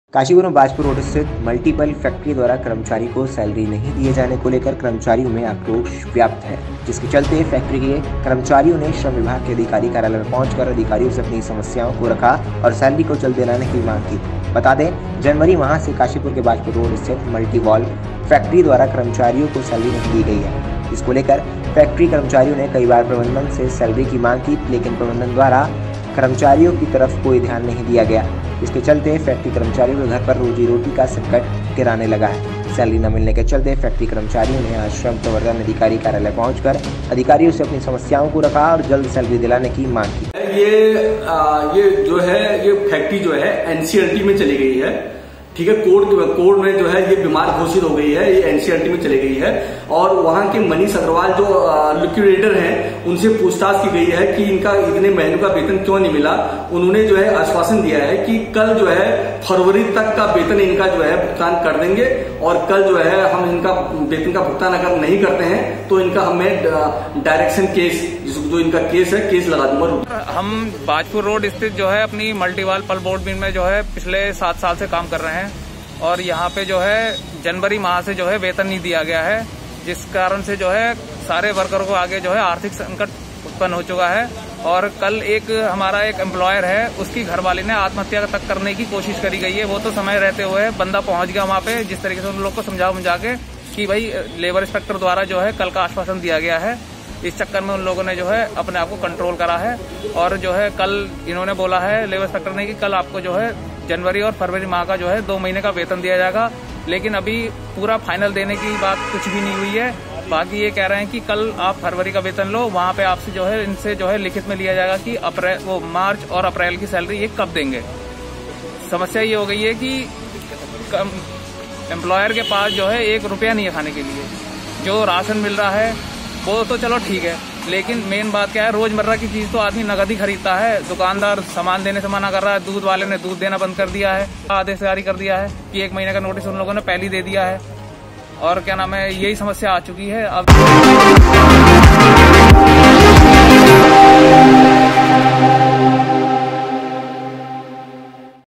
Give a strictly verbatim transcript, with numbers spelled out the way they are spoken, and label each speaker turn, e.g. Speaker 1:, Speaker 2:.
Speaker 1: काशीपुर में बाजपुर रोड स्थित multiple factory द्वारा कर्मचारी को सैलरी नहीं दिए जाने को लेकर कर्मचारियों में आक्रोश व्याप्त है, जिसके चलते फैक्ट्री के कर्मचारियों ने श्रम विभाग के अधिकारी कार्यालय में पहुंचकर अधिकारियों से अपनी समस्याओं को रखा और सैलरी को जल्द दिलाने की मांग की। बता दें, जनवरी माह से काशीपुर के बाजपुर रोड स्थित मल्टीवॉल फैक्ट्री द्वारा कर्मचारियों को सैलरी नहीं दी गई है। इसको लेकर फैक्ट्री कर्मचारियों ने कई बार प्रबंधन से सैलरी की मांग की, लेकिन प्रबंधन द्वारा कर्मचारियों की तरफ कोई ध्यान नहीं दिया गया। इसके चलते फैक्ट्री कर्मचारियों के घर पर रोजी रोटी का संकट गिराने लगा है। सैलरी न मिलने के चलते फैक्ट्री कर्मचारियों ने आज श्रम प्रवर्तन अधिकारी कार्यालय पहुंचकर अधिकारियों से अपनी समस्याओं को रखा और जल्द सैलरी दिलाने की मांग की।
Speaker 2: ये आ, ये जो है ये फैक्ट्री जो है एनसीईआरटी में चली गई है, ठीक है। कोर्ट कोर्ट में जो है ये बीमार घोषित हो गई है, ये एनसीईआरटी में चली गई है और वहां के मनीष अग्रवाल जो लिक्विडेटर हैं उनसे पूछताछ की गई है कि इनका इतने महीनों का वेतन क्यों नहीं मिला। उन्होंने जो है आश्वासन दिया है कि कल जो है फरवरी तक का वेतन इनका जो है भुगतान कर देंगे और कल जो है हम इनका वेतन का भुगतान अगर नहीं करते हैं तो इनका हमें डायरेक्शन केस, जो इनका केस है, केस लगा दूंगा।
Speaker 3: हम बाजपुर रोड स्थित जो है अपनी मल्टीवाल पल बोर्ड मिल में जो है पिछले सात साल से काम कर रहे हैं और यहाँ पे जो है जनवरी माह से जो है वेतन नहीं दिया गया है, जिस कारण से जो है सारे वर्करों को आगे जो है आर्थिक संकट उत्पन्न हो चुका है। और कल एक हमारा एक एम्प्लॉयर है, उसकी घरवाली ने आत्महत्या तक करने की कोशिश करी गई है। वो तो समय रहते हुए बंदा पहुंच गया वहाँ पे, जिस तरीके से उन लोग को समझा समझा के कि भाई लेबर इंस्पेक्टर द्वारा जो है कल का आश्वासन दिया गया है। इस चक्कर में उन लोगों ने जो है अपने आप को कंट्रोल करा है और जो है कल इन्होंने बोला है लेबर इंस्पेक्टर ने कि कल आपको जो है जनवरी और फरवरी माह का जो है दो महीने का वेतन दिया जाएगा, लेकिन अभी पूरा फाइनल देने की बात कुछ भी नहीं हुई है। बाकी ये कह रहे हैं कि कल आप फरवरी का वेतन लो, वहां पे आपसे जो है इनसे जो है लिखित में लिया जाएगा कि अप्रैल वो मार्च और अप्रैल की सैलरी ये कब देंगे। समस्या ये हो गई है कि एम्प्लॉयर के पास जो है एक रुपया नहीं है खाने के लिए। जो राशन मिल रहा है वो तो चलो ठीक है, लेकिन मेन बात क्या है, रोजमर्रा की चीज तो आदमी नगद ही खरीदता है। दुकानदार सामान देने से मना कर रहा है, दूध वाले ने दूध देना बंद कर दिया है, आदेश जारी कर दिया है कि एक महीने का नोटिस उन लोगों ने पहले ही दे दिया है और क्या नाम है, यही समस्या आ चुकी है अब।